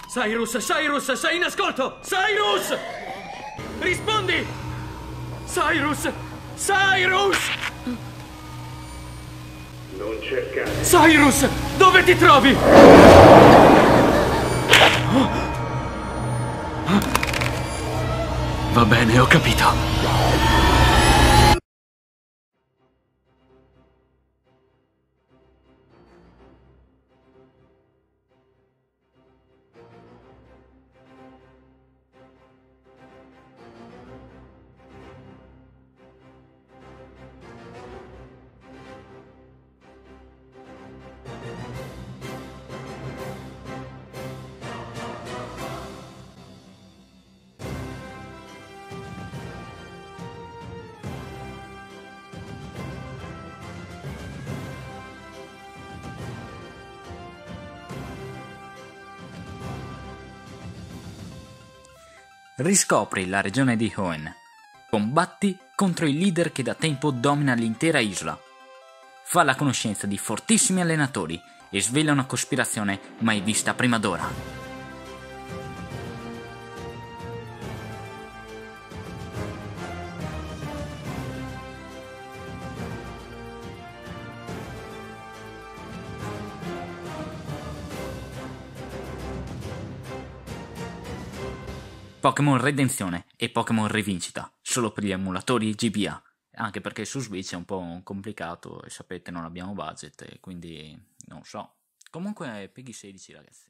Cyrus, Cyrus, sei in ascolto! Cyrus! Rispondi! Cyrus! Cyrus! Non cercare. Cyrus! Dove ti trovi? Va bene, ho capito. Riscopri la regione di Hoenn. Combatti contro il leader che da tempo domina l'intera isola. Fa la conoscenza di fortissimi allenatori e svela una cospirazione mai vista prima d'ora. Pokémon Redenzione e Pokémon Rivincita, solo per gli emulatori GBA, anche perché su Switch è un po' complicato e sapete non abbiamo budget e quindi non so. Comunque è PEGI 16 ragazzi.